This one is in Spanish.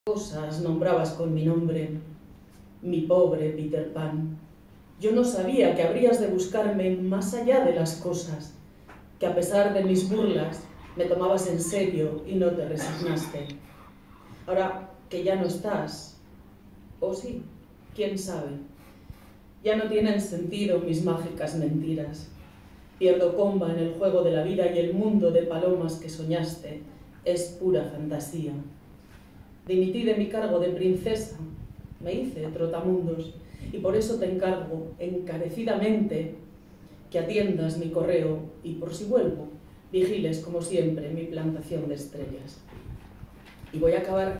Cosas nombrabas con mi nombre, mi pobre Peter Pan. Yo no sabía que habrías de buscarme más allá de las cosas, que a pesar de mis burlas me tomabas en serio y no te resignaste. Ahora que ya no estás, o sí, quién sabe, ya no tienen sentido mis mágicas mentiras. Pierdo comba en el juego de la vida y el mundo de palomas que soñaste es pura fantasía. Dimití de mi cargo de princesa, me hice trotamundos, y por eso te encargo encarecidamente que atiendas mi correo y, por si vuelvo, vigiles como siempre mi plantación de estrellas. Y voy a acabar